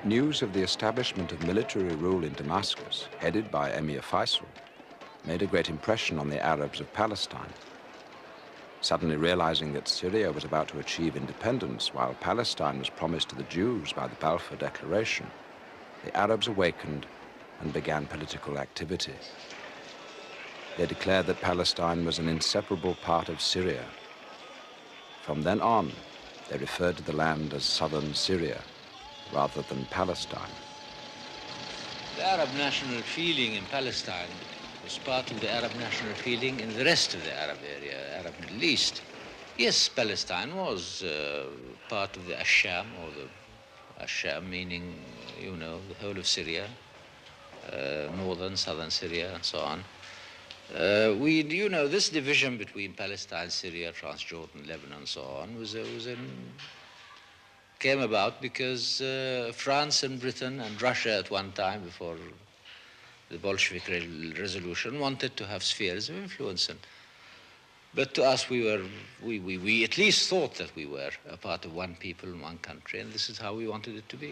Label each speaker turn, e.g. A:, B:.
A: News of the establishment of military rule in Damascus, headed by Emir Faisal, made a great impression on the Arabs of Palestine. Suddenly realizing that Syria was about to achieve independence while Palestine was promised to the Jews by the Balfour Declaration, the Arabs awakened and began political activity. They declared that Palestine was an inseparable part of Syria. From then on, they referred to the land as Southern Syria rather than Palestine.
B: The Arab national feeling in Palestine was part of the Arab national feeling in the rest of the Arab area, Arab Middle East. Yes, Palestine was part of the Asham, or the Asham meaning, you know, the whole of Syria, northern, southern Syria, and so on. You know, this division between Palestine, Syria, Transjordan, Lebanon, and so on came about because France and Britain and Russia at one time, before the Bolshevik resolution, wanted to have spheres of influence. But to us, we at least thought that we were a part of one people and one country, and this is how we wanted it to be.